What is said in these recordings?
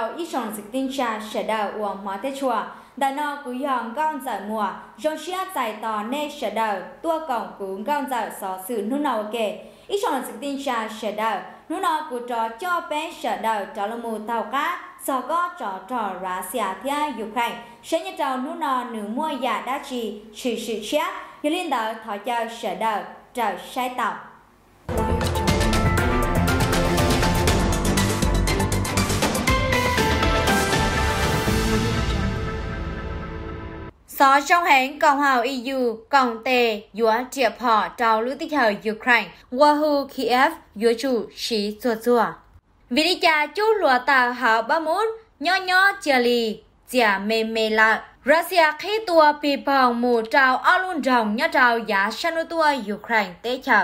ít sống dịch tinh trà sẽ đầu của mỏ thế chùa đã nó cú yong con dở mùa trong xia dài tỏ nê sẽ đầu tua cổng cú con dở xó sự nút nào kể ít sống dịch tinh trà sẽ đầu nút nào cú trò cho bé sẽ đầu cho là mù tàu cá sau có trò Russia theo Ukraine sẽ nhớ trò nút nào nửa mua giả đã chỉ sự chết như liên đạo thọ cho sẽ đầu trở sai tàu So trong hẹn Cộng hòa EU, Cộng tề, Dũa triệp họ trao lưu tích hợp Ukraine, Wahoo Kiev, Dũa chủ sĩ chua. Vì đi cha chú lùa tàu họ ba mút, nhỏ chia lì, chia mê lạc. Russia khi tua bì bỏng mù trao ao luôn rồng nhá trao giá sân tua Ukraine tế chờ.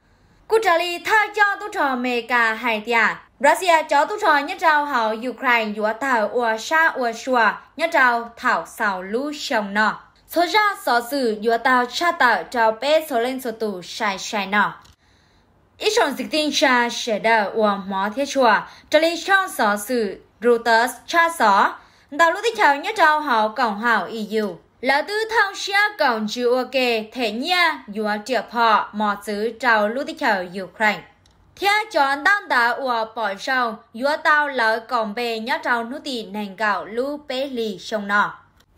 Cú trả lì thay cho tu trò mê cả hai tia. Russia cho tu trò nhá trao họ Ukraine dũa tàu ua sa ua xua nhá trao thảo xào lũ sông nọ. Số ra số sự dũa tàu cha tàu trao bế số lên số tù sai nọ. Ít sống dịch tinh cha sẽ đỡ ua mó thiết chùa. Trả lì trong số sự Reuters cha số. Đào lúc tích hợp nhá trao họ Cộng hòa EU. Là tư thông xia cộng chữ ok thể nha dũa triệp họ mò xứ trao lúc tích hợp Ukraine. Theo chọn đăng đá ua bỏ sâu, dũa tao lỡ cộng bề nhá trao nút tì nền gạo lưu bế lì sông nọ.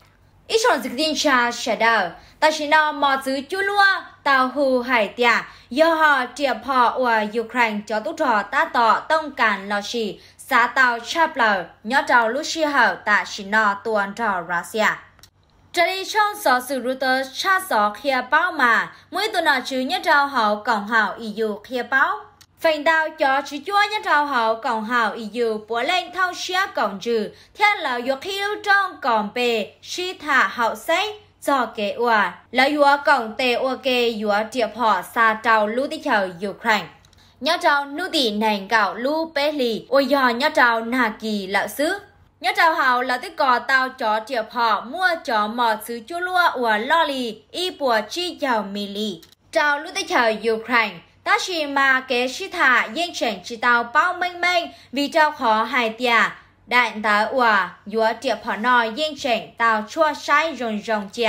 Ít sống dịch tinh cha sẽ đỡ. Ta chỉ nào mò xứ chú lua, tao hù hải tìa. Do họ triệp họ ua Ukraine cho tú trò ta tỏ tông cản lò xì. Xã tàu chạp lờ, nhớ trào lúc xì hở tạ xì nọ tuần trò Russia. Trở đi trong số sự Reuters cha số khía báo mà, mỗi tuần nọ chứ nhớ trào hậu Cộng hòa EU khía báo. Phành đào cho chứ chúa nhớ trào hậu Cộng hòa EU bố lên thao xía cộng trừ, theo là dụ khiêu trong cộng bề, xì thả hậu xây, cho kế ua, là dụ cộng tề ua kê dụ triệp họ xa trào lưu tích hợp Ukraine. Nhớ trao nụ tỉ nền gạo lưu bế lì, ôi dò nhớ trao nà kỳ lạo sứ. Nhớ trao hào là tích cò tao chó triệp họ mua chó mò sứ chú lua ua lo lì, y bùa chi giàu mì lì. Trao lưu tích hợp Ukraine, ta chỉ mà kế sĩ thả yên chuyển chỉ tao bao mênh vì trao khó hai tìa. Đại tá ua, dũa triệp họ nò yên chuyển tao chua sai rồng chìa.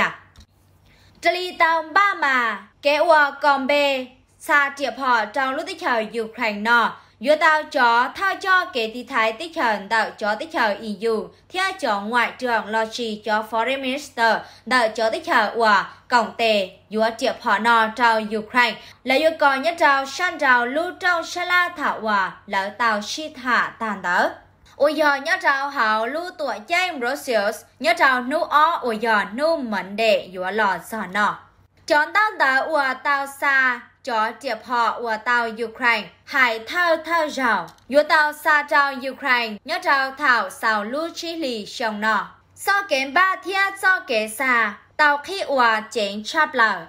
Trả lì tao ba mà, kế ua còn bê. Sa triệp họ trong lúc tích hợp Ukraine nọ, dũa tao chó thao cho kế tí thái tích hợp tạo cho tích hợp EU, theo cho ngoại trưởng lo trì cho Foreign Minister tạo cho tích hợp của Cộng tề, dũa triệp họ nọ trong Ukraine, là yêu cầu nhất trao san trao lưu trong sa la thảo hòa, lỡ tàu si thả tàn đỡ. Ôi giờ nhớ trao hảo lưu tuổi James Rosius, nhớ trao nụ ó ôi giờ nụ mẫn đệ dũa lò giò nọ. Chọn tao đỡ ua tao xa, cho triệp họ ua tao Ukraine, hải thao rào. Dũa tao xa trao Ukraine, nhớ trao thảo xào lưu chi lì sông nọ. So kém ba thiết so kế xa, tao khi ua chén chạp lờ.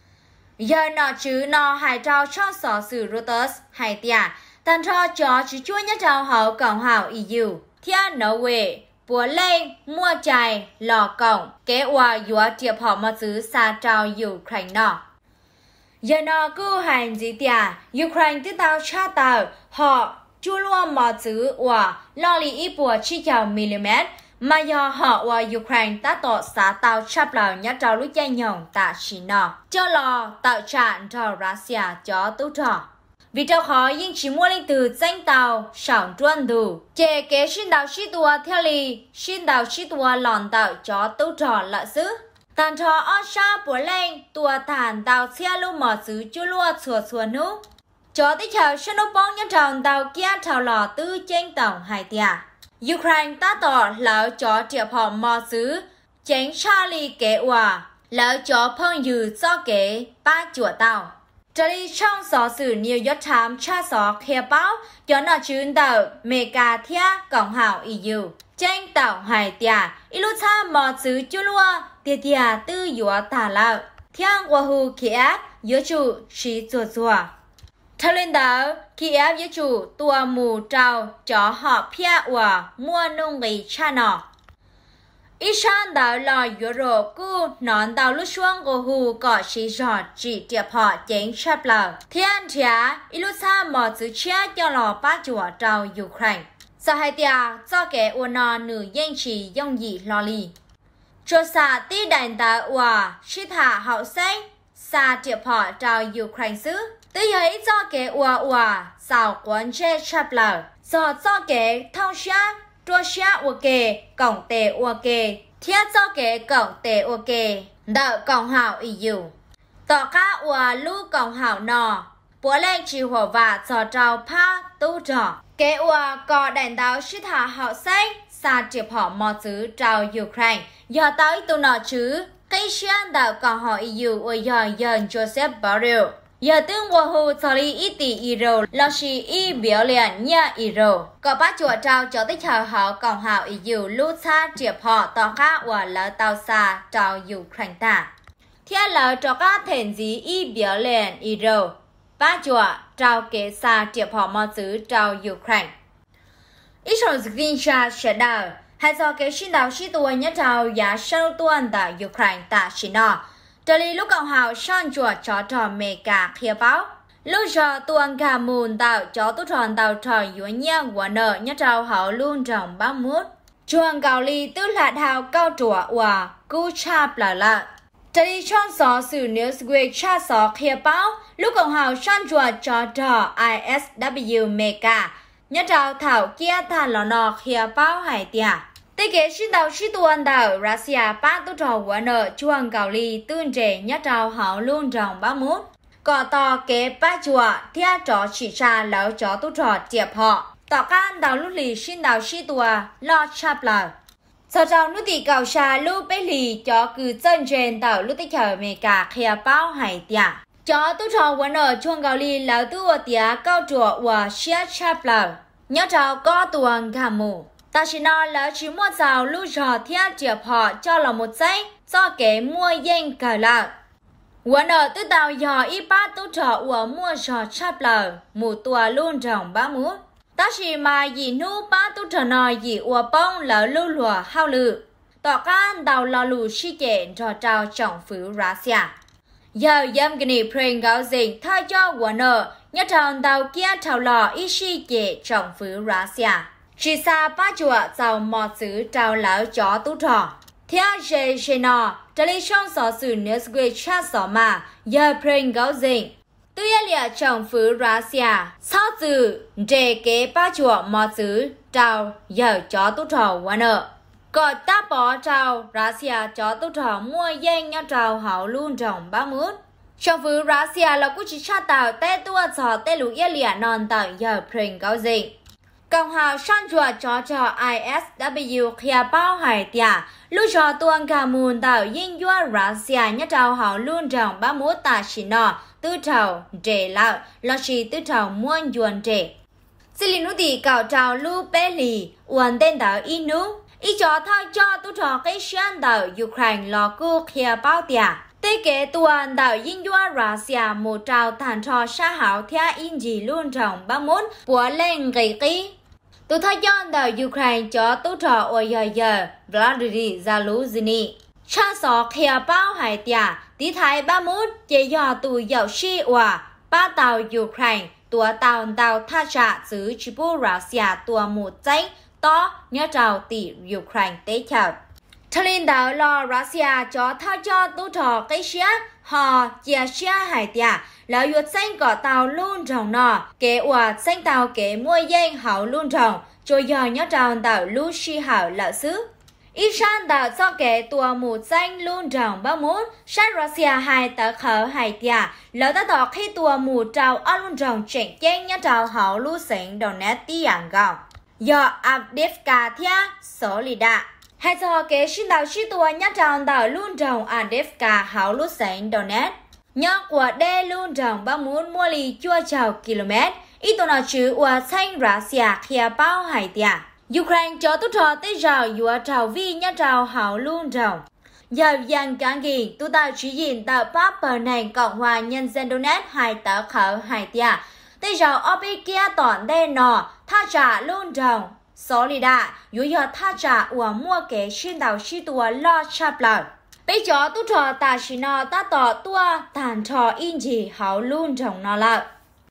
Giờ nọ chứ nọ hải trao cho xó sử Reuters hải tìa, tàn cho chứ chua nhớ trao hậu Cộng hòa EU. Thiết nấu quê, bùa lên, mua chài, lò cổng, kế ua dũa triệp họ mà xứ xa trao Ukraine nọ. Giờ nó cứ hành gì tìa, Ukraine tiếp tao cha tàu, họ chú luôn mà xứ ua, lo lì ít bùa chi chào mm, mà do họ ua Ukraine ta tỏ xá tàu chạp lào nhá trao lúc chay nhồng tạ xí nọ. Cho lò tạo trạng cho Russia cho tú trò. Vì trao khó nhưng chỉ mua linh từ danh tàu, sẵn truân đủ. Chê kế xin đào xí tùa theo lì, xin đào xí tùa lòn tạo cho tú trò lạ xứ. Tàn trò o xa bố lên, tùa thản tàu xe lưu mỏ xứ chú lua xùa nú. Chó tích hợp sân ốc bóng nhân trọng tàu kia trào lò tư trên tổng hai tìa. Ukraine ta tỏ lỡ chó triệp họ mò xứ, chánh Charlie kế hòa, lỡ chó phong dư do kế ba chùa tàu. Trở đi trong số sự New York Times cha số khe báo cho nó chuyên tàu Mega Thia Cộng hòa EU. Trên tàu hải tìa, ít lúc xa mò xứ chú lua, tìa tư dũa tà lạo. Theo Wahoo Kiev, dũa chủ sĩ chùa. Theo lên đó, Kiev dũa chủ tua mù trao cho họ phía ua mua nông nghị cha nọ. Ít sáng đảo lò dũa rổ cú nón đảo lúc xuống của hù có sĩ rõ chỉ tiệp họ chén chạp lờ. Thiên thịa, ít lúc xa mò xứ chia cho lò bác chùa trao Ukraine. Sau hai tia cho kẻ ua nò nữ yên chỉ dông dị lo lì. Cho xa tí đàn ta ua shít hạ hậu xanh xa tiệp họ trao Ukraine xứ. Tí ấy cho kẻ ua sao quán chê chạp lờ. Do cho kẻ thông xa trua xa ua kê cổng tê ua kê. Thiết cho kẻ cổng tê ua kê. Đợi cổng hảo EU. Tỏ cá ua lưu cổng hảo nò. Bố lên chỉ hổ và cho trao pa tu trò. Kế ua có đàn táo shít hạ hậu xanh xa tiệp họ mò xứ trao Ukraine. Giờ tới tu nọ chứ. Cái xuyên đảo còn họ EU ua giờ dân Joseph Borrell. Giờ tương vô hù cho lý ít tỷ euro là chỉ y biểu liền nha euro. Có bác chùa trao cho tích hợp họ còn hảo EU lưu xa tiệp họ tỏ cá ua lỡ tàu xa trao Ukraine ta. Thế lỡ cho các thền dí y biểu liền euro. Bác chùa trao kế xa tiệp họ mò xứ trao Ukraine. Ít rồi ghiên xa sẽ đào. Hãy do kế xin đào sĩ tùa nhất trao giá sâu tuần tại Ukraine ta xin nọ. Trở lý lúc cộng hào son chùa cho trò mê cả khía báo. Lúc cho tuần cả mùn tạo cho tốt tròn tạo trò dũa nhạc của nợ nhất trao hảo luôn trong bác mút. Chuồng gạo ly tư lạc hào cao chùa ua cú chạp là lạ. Trở lý chọn xó xử Newsweek cha xó khía báo. Lúc cộng hào son chùa cho trò ISW mê cả. Nhất trao thảo kia thà lò nọ khía báo hải tìa. Tế kế xin đào sĩ tuần đảo Russia bác tốt trò của nợ chuồng gạo ly tương trẻ nhất trao hảo luôn trong bác mút. Có tỏ kế bác chùa thiết trò chỉ ra lão chó tốt trò tiệp họ. Tỏ can đào lúc lì xin đào sĩ tùa lo chạp lờ. Sau trao nút tỷ cầu xa lúc bế lì cho cứ chân trên đảo lúc tích hợp mê cả khía báo hải tìa. Chó tốt trò của nợ chuồng gạo ly lão tùa tía cao chùa ua xếp chạp lờ. Nhất trao có tuần gà mù. Ta chỉ nói là chỉ mua rào lưu trò thiết tiệp họ cho là một giấy do kế mua danh cờ lợ. Quán ở tư tàu dò y bát tốt trò ủa mua trò chạp lờ mù tùa luôn trong bá mút. Ta chỉ mà dì nụ bát tốt trò nòi dì ủa bông lỡ lưu lùa hao lự. Tỏ can đào lò lù suy kện trò trao trọng phứ Russia. Giờ dâm ghi prênh gạo dình thay cho quán ở nhất tròn tàu kia trào lò y suy kệ trọng phứ Russia. Chỉ xa bác chùa giàu mọt xứ trao lão chó tú trò. Theo dê nọ, trở lý trong xó xử Newsweek cha xó mà, giờ prênh gạo dình. Tuy lìa trọng phứ Russia, sau từ dê kế bác chùa mọt xứ trao giờ chó tú trò quá nợ. Còn ta bỏ trao Russia chó tú trò mua danh nhau trao hảo luôn trong bác mút. Trọng phứ Russia là cú chỉ cha tạo tê tua cho tê lũ lìa non tạo giờ prênh gạo dình. Cộng hào son chùa cho ISW khía bao hải tìa, lúc cho tuần cả mùn tạo yên dùa Russia nhất trao hào luôn trong bá mốt tà xì nọ, tư trào trẻ lạo, lo xì tư trào muôn dùn trẻ. Xin lì nụ tì cạo trào lưu bê lì, uẩn tên tạo y nụ, y cho thay cho tư trào cái xuyên tạo Ukraine lo cú khía bao tìa. Tế kế tuần tạo yên dùa Russia một trào thản trò xa hảo theo in gì luôn trong bá mốt, bùa lên gây ký. Tôi thấy chọn đảo Ukraine cho tốt trò ở giờ Vladimir Zelensky. Cha sọ khía bao hải tìa, tí thái ba mút chế dò tù dạo xì hòa, ba tàu Ukraine, tùa tàu tha trả giữ chỉ bố Russia tùa một giấy, to nhớ trào tỷ Ukraine tế chợt. Thật linh đảo lo Russia cho thay cho tốt trò cái xế, họ chia xế hải tìa, lão yuột xanh có tàu luôn trong nọ, kế hòa xanh tàu kế mua danh hảo luôn trong, cho giờ nhớ trào tàu lưu xì hảo lỡ xứ. Ít sang tàu cho kế tùa một xanh luôn trong bác mút, sát Russia hai tờ khở hải tìa, lỡ ta tỏ khi tùa một trào ở luôn trong chênh chênh nhớ trào hảo lưu xanh đồ nét tí ảng gạo. Giờ Avdiivka thia số lì đạ. Hai cho kế xin đào sĩ tùa nhớ trào tàu luôn trong Avdiivka hảo lưu xanh đồ nét. Nhớ của đê luôn trong bác muốn mua lì chua chào km. Ít tố nào chứ ua xanh Russia khía bao hải tìa. Ukraine cho tốt trò tới rào dùa trào vi nhá trào hảo luôn trào. Giờ dàn cán ghi tụ tạo chỉ dịnh tạo pháp bờ này Cộng hòa Nhân dân Donetsk hai tờ khở hải tìa. Tới rào ở bên kia tỏn đê nọ tha trả luôn trào. Số lì đạ dùa giờ tha trả ua mua kế xin đào sĩ tùa lo chạp lợn. Bây giờ tốt trò ta chỉ nọ ta tỏ tua tàn trò in gì hảo luôn trào nọ lợn.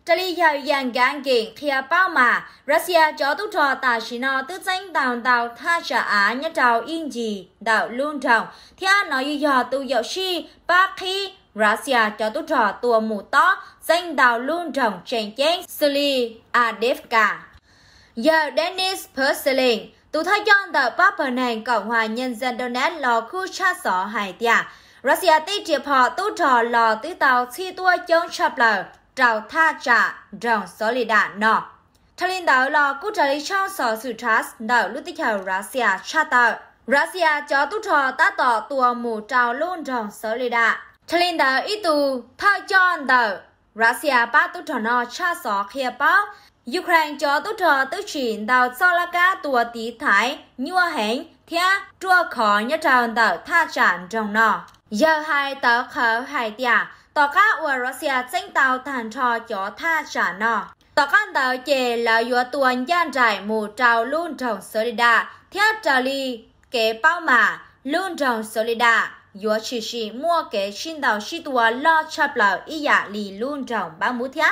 Trả lý dạo dàng gán kiện khía bao mà Russia cho tốt trò tà xí nó tư danh đào tha trả á nhất trào yên gì đào luôn trọng. Thia nó yu dò tu dạo si bác khi Russia cho tốt trò tua mù tó danh đào luôn trọng chênh chênh xử lý Adevka. Giờ Dennis Perselin tu thay chọn đào bác phần hành Cộng hòa Nhân dân Donetsk lò khu cha sỏ hải tia. Russia tí triệp họ tốt trò lò tứ tàu chi tua chống chập lờ trào tha trả rồng Solida nọ. Thà linh đạo lò cú trả lý trong sở sự trás đạo lúc tích hợp Russia cha tạo. Russia cho tốt trò tá tỏ tua mù trào luôn rồng Solida. Thà linh đạo ý tù thay chọn đạo Russia bác tốt trò nọ cha sỏ khía báo. Ukraine cho tốt trò tức chuyển đạo cho là cá tua tí thái nhua hẹn thia chua khó nhất trào đạo tha trả rồng nọ. Giờ hai tờ khở hai tia tỏ cá của Russia tranh tàu thàn trò cho tha trả nọ. Tỏ cá tờ chê là dùa tuần gian trải mù trào luôn trồng Solida thiết trào ly kế bao mà luôn trồng Solida dùa chỉ mua kế xin tàu si tùa lo chập lờ ý dạ lì luôn trồng bao mũ thiết.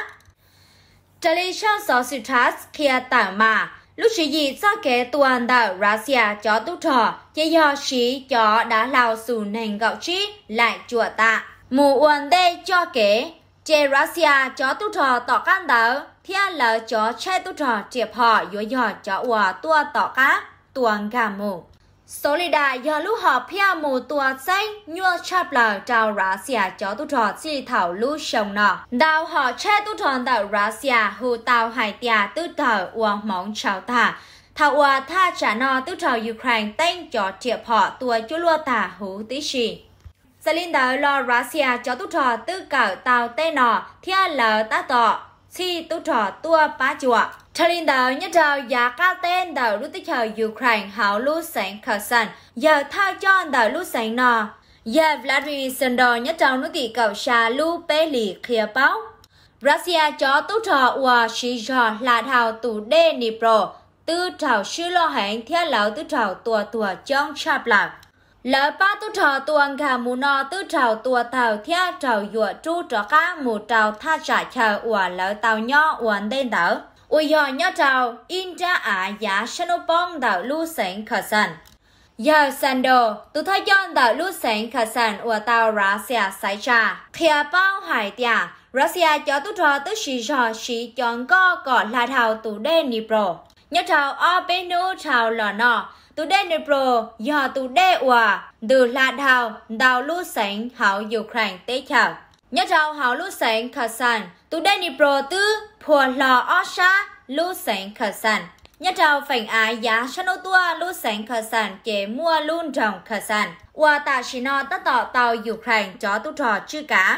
Trào ly trong sở sự trát kia tảng mà lúc chỉ gì cho kế tuần đạo Russia cho tốt trò chế do sĩ cho đã lao xù nền gạo trí lại chùa tạ. Mù uẩn đê cho kế chế Russia cho tốt trò tỏ can đỡ thiên lỡ cho che tốt trò triệp họ dối dò cho ua tua tỏ cá tuần gà mù. Solida do lúc họ phía mù tua xanh nhua chạp lờ trao Russia cho tốt trò chỉ thảo lưu sông nọ. Đào họ che tốt trò đạo Russia hù tàu hải tia tư thở ua mong chào thả. Thảo ua tha trả nọ tư trò Ukraine tên cho triệp họ tua chú lua thả hú tí xì. Gia linh đạo lo Russia cho tốt trò tư cỡ tàu tên nọ thiên lỡ tá tọ chi tốt trò tua bá chùa. Thà linh đạo nhất trào giá ca tên đạo lúc tích hợp Ukraine hảo lưu sáng khởi sẵn. Giờ thao chọn đạo lúc sáng nọ. Giờ Vladimir Sandor nhất trào lúc tỷ cầu xa lưu bê lì khía báo. Russia cho tốt trò ua xí trò là thảo tủ đê Dnipro. Tư trào sư lo hẹn thiên lão tư trào tùa trong chạp lạc. Lỡ ba tu trò tuần cả mù nọ tư trào tua tàu theo trào dụa tru trò cá mù trào tha trả chờ ủa lỡ tàu nho uẩn tên đỡ. Ui dò nho trào in ra ả giá sanopong đảo lưu sáng khởi sẵn. Giờ Sando tu thay chọn đảo lưu sáng khởi sẵn ủa tàu Russia xảy ra. Khía bao hải tia Russia cho tu trò tư xí chọn có là thảo tù đê Dnipro. Nho trào ở bên nữ trào lò nọ. Tu đê Dnipro do tu đê ua từ là đào lưu sáng hảo Ukraine tế chào. Nhớ trao hảo lưu sáng khởi sẵn tu đê Dnipro tư phùa lò ó xa lưu sáng khởi sẵn. Nhớ trao phảnh ái giá sân ô tua lưu sáng khởi sẵn chế mua luôn trồng khởi sẵn. Ua tạ xí nọ tất tỏ tàu Ukraine cho tu trò chư cá.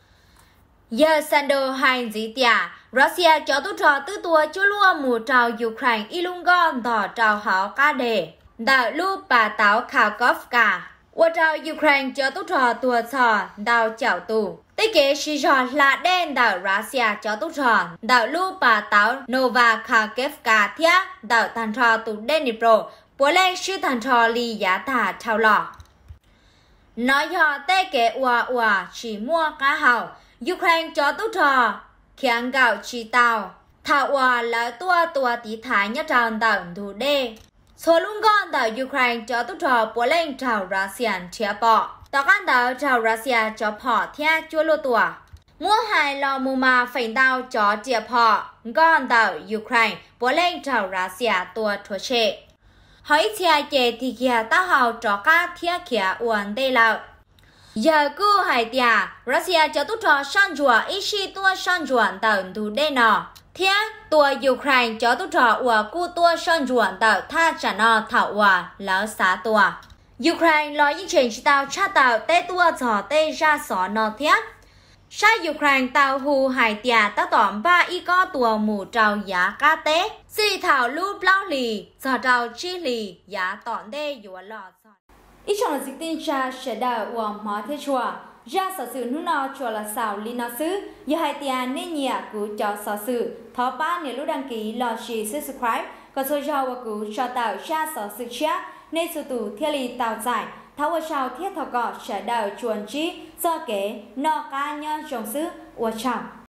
Giờ Sando hành dĩ tia Russia cho tu trò tư tua chú lua mù trào Ukraine ilungon tỏ trào hảo ca đề. Đạo lưu bà táo Kharkovka. Ua trào Ukraine cho tu trò tua trò đào chảo tù. Tế kế xí trò là đen đạo Russia cho tu trò đạo lưu bà táo Nova Kharkovka thia đạo thành trò tù Dnipro. Bố lên sư thành trò lì giá thả trao lò. Nói cho tế kế ua chỉ mua cá hào. Ukraine cho tu trò khiến gạo chỉ tàu. Thảo ua là tua tí thái nhất trào đạo thủ đê. Số luôn con đạo Ukraine cho tu trò bố lên trào Russia chia bỏ. Tỏ căn đạo trào Russia cho bỏ theo chúa lô tùa. Mua hai lò mù mà phảnh đào cho chia bỏ. Con đạo Ukraine bố lên trào Russia tua thua chế. Hỏi chia chế thì kìa ta hào cho các thiết kia uẩn đê lạo. Giờ cứ hải tia Russia cho tu trò săn chùa ý xí tua săn chùa đạo thủ đê nọ. Thế tua Ukraine cho tu trò ua cu tua sân ruộng tạo tha trả nọ thảo ua lỡ xá tua. Ukraine lo những chuyện chỉ tạo cha tạo tê tua trò tê ra xó nọ thiết. Sa Ukraine tạo hù hải tia ta tỏm ba y có tua mù trào giá ca tế. Xì thảo lưu blau lì, trò trào chi lì, giá tỏn đê dùa lọ. Ý chồng là dịch tin cha sẽ đào ua mó thế chùa. Ra sở sự nụ nọ chùa là xào lý nó xứ. Giờ hai tia nên nhẹ của cho sở sự. Thó ba nếu lúc đăng ký lò xì subscribe. Còn số cho và của cho tạo ra sở sự chắc. Nên sự tủ thiết lý tạo giải. Tháo ở sau thiết thọ gọt sẽ đào chuồn trí. Do kế nọ ca nhân trồng xứ. Ua trọng.